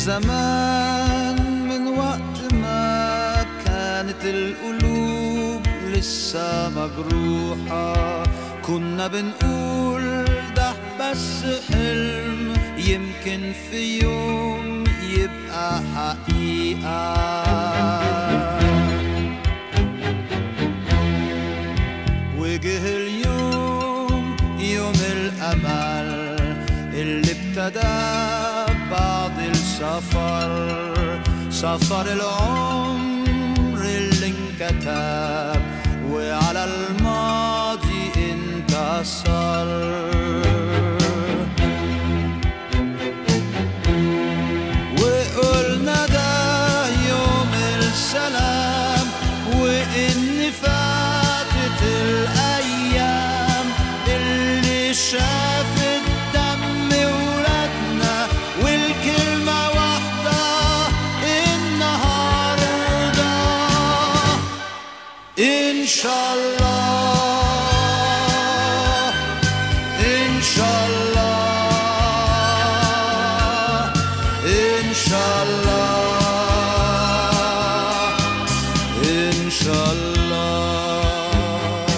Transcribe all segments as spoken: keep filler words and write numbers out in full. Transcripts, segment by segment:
زمان من وقت ما كانت القلوب لسه مجروحة كنا بنقول ده بس حلم يمكن في يوم يبقى حقيقة. وجه اليوم يوم الأمل اللي ابتدى بعد السفر، سفر العمر اللي انكتب وعلى الماضي انتصر. وقلنا ده يوم السلام وإن فاتت الأيام اللي شافت دم ولادنا والكلمة واحدة النهاردة إن شاء الله إن شاء الله إن شاء الله إن شاء الله.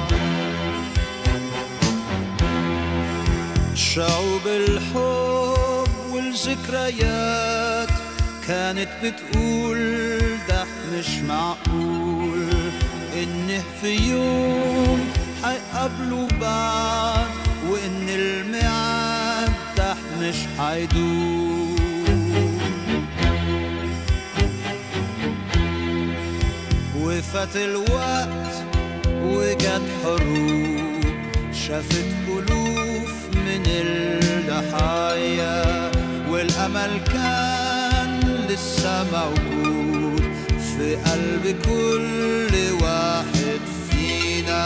شعوب الحب والذكريات كانت بتقول ده مش معقول إنه في يوم هيقابلوا بعض وإن الميعاد ده مش هيدوم. وفات الوقت وجت حروب شافت ألوف من الضحايا والأمل كان لسه موجود في قلب كل واحد فينا.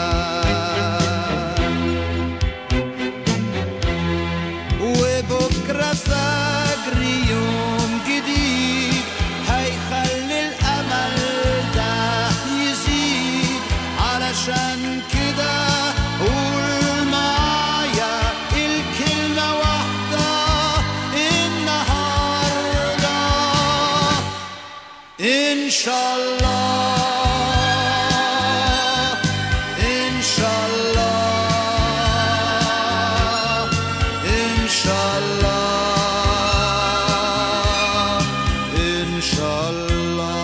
وبكرة فجر يوم جديد هيخلي الأمل ده يزيد، علشان كده قول معايا الكلمة واحدة النهاردة إن شاء الله إن شاء الله إن شاء الله إن شاء الله.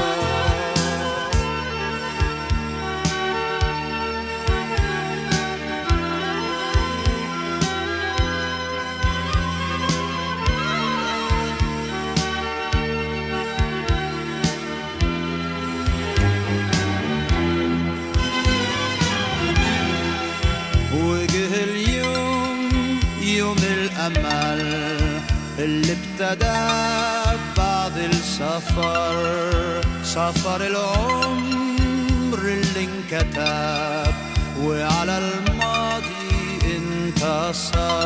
وجه اليوم يوم الأمل اللي ابتدى بعد السفر، سفر العمر اللي انكتب وعلى الماضي انتصر.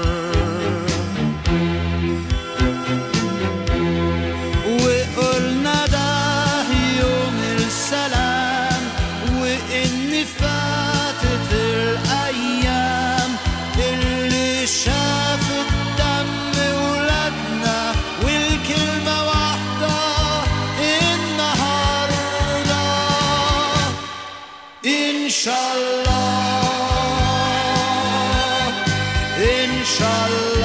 وقلنا ده يوم السلام وإن فاتت الأيام اللي شافت دم ولادنا والكلمة واحدة النهاردة إن شاء الله إن شاء الله